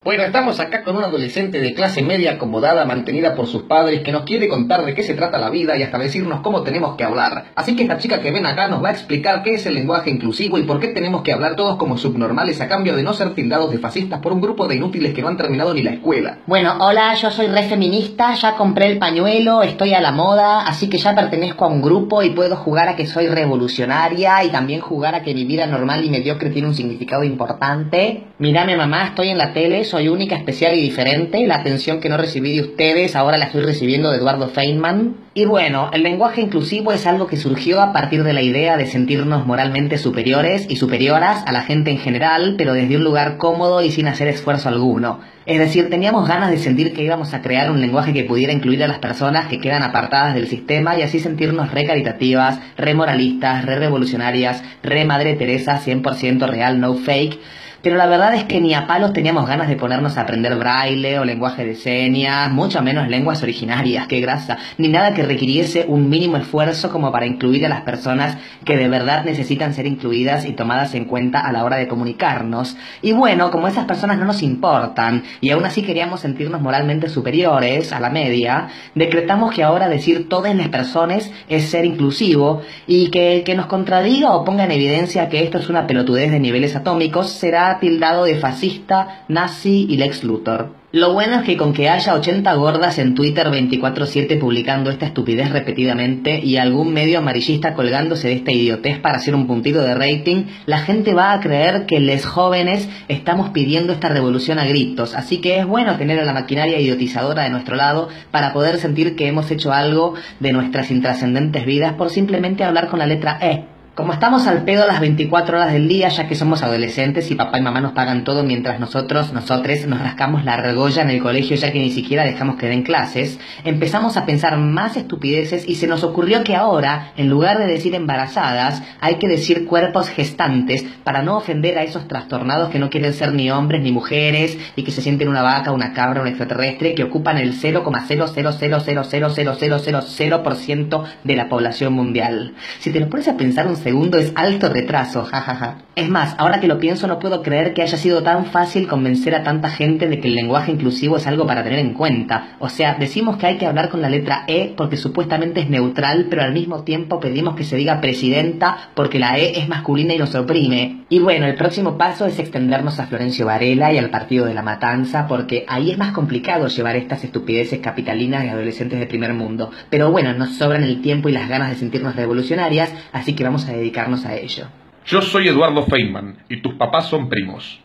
Bueno, estamos acá con una adolescente de clase media acomodada, mantenida por sus padres, que nos quiere contar de qué se trata la vida y hasta decirnos cómo tenemos que hablar. Así que esta chica que ven acá nos va a explicar qué es el lenguaje inclusivo y por qué tenemos que hablar todos como subnormales a cambio de no ser tildados de fascistas por un grupo de inútiles que no han terminado ni la escuela. Bueno, hola, yo soy re feminista, ya compré el pañuelo, estoy a la moda, así que ya pertenezco a un grupo y puedo jugar a que soy revolucionaria y también jugar a que mi vida normal y mediocre tiene un significado importante. Mírame mamá, estoy en la tele, soy única, especial y diferente. La atención que no recibí de ustedes ahora la estoy recibiendo de Eduardo Feynman. Y bueno, el lenguaje inclusivo es algo que surgió a partir de la idea de sentirnos moralmente superiores y superioras a la gente en general, pero desde un lugar cómodo y sin hacer esfuerzo alguno. Es decir, teníamos ganas de sentir que íbamos a crear un lenguaje que pudiera incluir a las personas que quedan apartadas del sistema y así sentirnos re caritativas, re moralistas, re revolucionarias, re Madre Teresa 100% real, no fake. Pero la verdad es que ni a palos teníamos ganas de ponernos a aprender braille o lenguaje de señas, mucho menos lenguas originarias, qué grasa, ni nada que requiriese un mínimo esfuerzo como para incluir a las personas que de verdad necesitan ser incluidas y tomadas en cuenta a la hora de comunicarnos. Y bueno, como esas personas no nos importan y aún así queríamos sentirnos moralmente superiores a la media, decretamos que ahora decir todas las personas es ser inclusivo y que nos contradiga o ponga en evidencia que esto es una pelotudez de niveles atómicos será tildado de fascista, nazi y Lex Luthor. Lo bueno es que con que haya 80 gordas en Twitter 24/7 publicando esta estupidez repetidamente y algún medio amarillista colgándose de esta idiotez para hacer un puntito de rating, la gente va a creer que les jóvenes estamos pidiendo esta revolución a gritos, así que es bueno tener a la maquinaria idiotizadora de nuestro lado para poder sentir que hemos hecho algo de nuestras intrascendentes vidas por simplemente hablar con la letra E. Como estamos al pedo las 24 horas del día, ya que somos adolescentes y papá y mamá nos pagan todo mientras nosotres nos rascamos la argolla en el colegio ya que ni siquiera dejamos que den clases, empezamos a pensar más estupideces y se nos ocurrió que ahora, en lugar de decir embarazadas, hay que decir cuerpos gestantes para no ofender a esos trastornados que no quieren ser ni hombres ni mujeres y que se sienten una vaca, una cabra, un extraterrestre que ocupan el 0,000000000% de la población mundial. Si te lo pones a pensar un segundo es alto retraso, jajaja. Es más, ahora que lo pienso no puedo creer que haya sido tan fácil convencer a tanta gente de que el lenguaje inclusivo es algo para tener en cuenta. O sea, decimos que hay que hablar con la letra E porque supuestamente es neutral, pero al mismo tiempo pedimos que se diga presidenta porque la E es masculina y nos oprime. Y bueno, el próximo paso es extendernos a Florencio Varela y al partido de la Matanza porque ahí es más complicado llevar estas estupideces capitalinas y adolescentes de primer mundo. Pero bueno, nos sobran el tiempo y las ganas de sentirnos revolucionarias, así que vamos a dedicarnos a ello. Yo soy Eduardo Feynman y tus papás son primos.